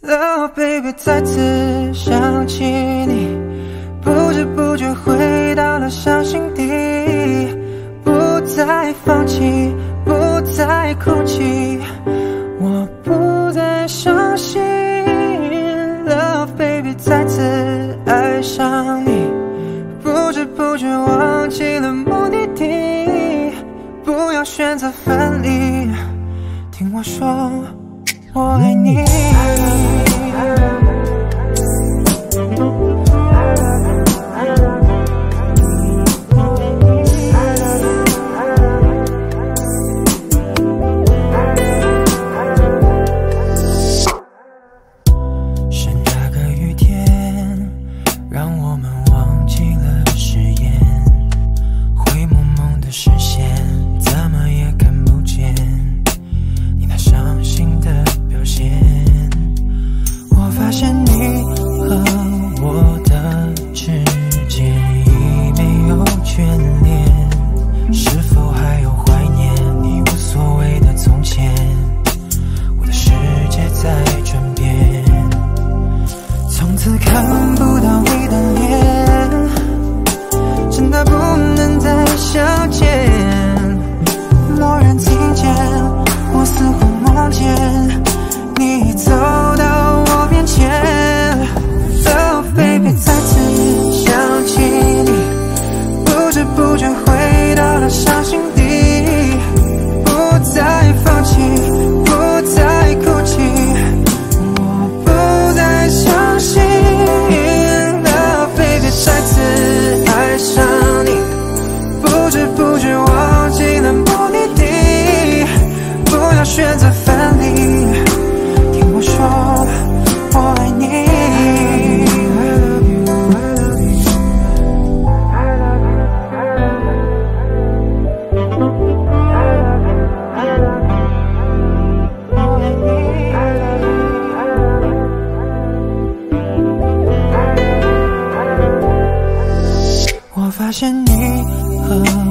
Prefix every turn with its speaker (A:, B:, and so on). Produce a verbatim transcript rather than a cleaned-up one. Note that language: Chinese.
A: Love baby， 再次想起你，不知不觉回到了伤心地，不再放弃，不再哭泣，我不再伤心。Love baby， 再次爱上你，不知不觉忘记了目的地，不要选择分离，听我说我爱你。是那个雨天，让我们忘记了誓言，灰蒙蒙的视线，怎么也看不见你那伤心的表现。我发现你和我的之间已没有眷恋，是否还有怀念你无所谓的从前？我的世界在转变，从此看不到你的脸，真的不能再相见。蓦然听见，我似乎梦见你走到我面前。Love baby， 再次想起你，不知不觉回到了伤心地，不再放弃，不再哭泣，我不再相信。Love baby， 再次爱上你，不知不觉忘记了目的地，不要选择分离，听我说我爱你。我发现你和